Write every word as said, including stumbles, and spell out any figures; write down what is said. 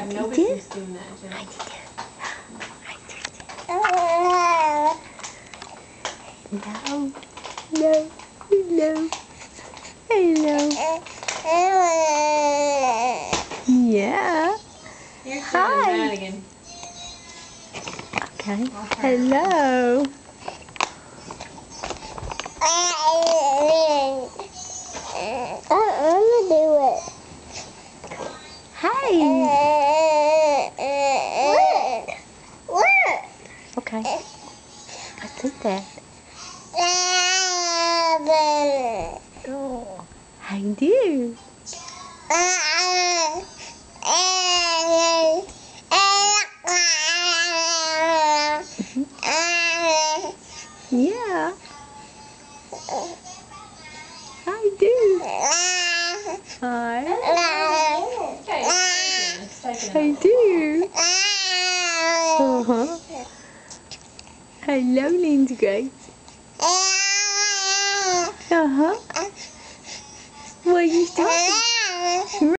have no business doing that, Jen. I did. Hello. Hello. Hello. Hello. Yeah. Here's Hi. Jen Madigan. Okay. Hello. I want to do it. Hey. Look. Look. Okay. I see that. Oh, I do. Yeah. I do. Hi. I do. Uh-huh. Hello, Lindsey. Uh-huh. What are you doing?